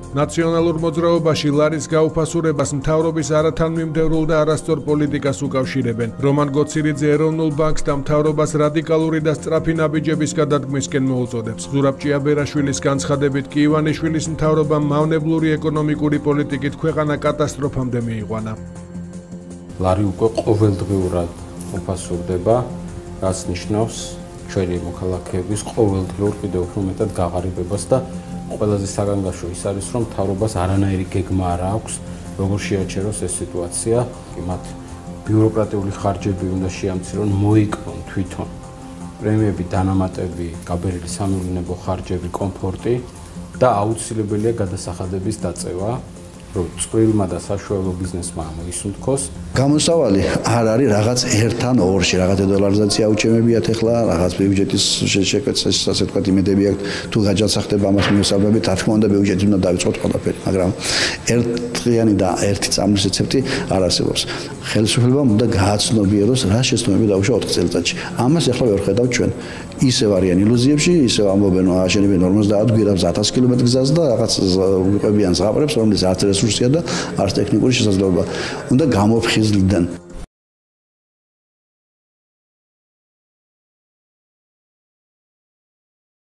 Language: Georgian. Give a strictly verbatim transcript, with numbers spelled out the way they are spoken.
ნაციონალურ მოძრაობაში ლარის გაუფასურებას მთავრობის არათანმიმდევრულ და არასწორ პოლიტიკას უკავშირებენ. რომან გოცირიძე ეროვნულ ბანკს და მთავრობას რადიკალური და სწრაფი ნაბიჯების გადადგმისკენ მოუწოდებს. ზურაბ ჭიაბერაშვილის განცხადებით კი ივანიშვილის მთავრობამ მავნებლური ეკონომიკური პოლიტიკით ქვეყანა კატასტროფამდე მიიყვანა. ლარი უკვე ყოველდღიურად უფასურდება, რაც ნიშნავს ჩვენი მოქალაქეების ყოველდღიურ კიდევ უფრო მეტად გაღარიბებას და ყველაზე საგანგაშო ის არის, რომ მთავრობას არანაირი გეგმა არ აქვს, როგორ შეაჩეროს ეს სიტუაცია. მათ ბიუროკრატიული ხარჯები უნდა შეამცირონ, მოიკლონ თვითონ პრემიები, დანამატები, გაბერილი სამეურნეობო ხარჯები, კომფორტი და აუცილებელია გადასახადების დაწევა, რომ წყვილმა და საშუალო ბიზნესმა მოისუნთქოს. გამოსავალი არ არის რაღაც ერთთან ორში, რაღაც დოლარიზაცია აუჩემებიათ ახლა, რაღაც ბიუჯეტის შეკვეცას ასე ვთქვათ იმედები აქვს, თუ გაჯანსაღდება ამას მიესალმებით, რა თქმა უნდა ბიუჯეტი უნდა დავიწყოთ ყველაფერი, მაგრამ ერთდღიანი და ერთი წამლის რეცეპტი არ არსებობს. ხელისუფლებამ უნდა გააცნობიეროს რა შეცდომები დაუშვა ოთხ წელიწადში. ამას ახლა ვერ ხედავთ ჩვენ. ისევ არიან ილუზიებში, ისევ ამბობენ, რომ აშენებენ ორმოცდაათ გვირაბს ათას კილომეტრის გზას და რაღაც ვიყვებიან ზღაპრებს, რომლის არც რესურსია და არც ტექნიკური შესაძლებლობა. უნდა გამოფხიზლდნენ.